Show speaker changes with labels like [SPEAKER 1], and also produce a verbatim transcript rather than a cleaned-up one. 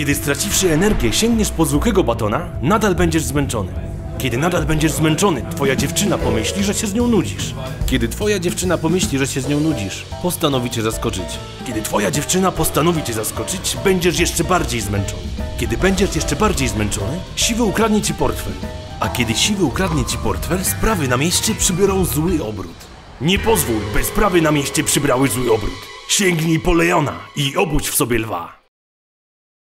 [SPEAKER 1] Kiedy straciwszy energię sięgniesz po zwykłego batona, nadal będziesz zmęczony. Kiedy nadal będziesz zmęczony, twoja dziewczyna pomyśli, że się z nią nudzisz. Kiedy twoja dziewczyna pomyśli, że się z nią nudzisz, postanowi cię zaskoczyć. Kiedy twoja dziewczyna postanowi cię zaskoczyć, będziesz jeszcze bardziej zmęczony. Kiedy będziesz jeszcze bardziej zmęczony, siwy ukradnie ci portfel. A kiedy siwy ukradnie ci portfel, sprawy na mieście przybiorą zły obrót. Nie pozwól, by sprawy na mieście przybrały zły obrót. Sięgnij po Leona i obudź w sobie lwa.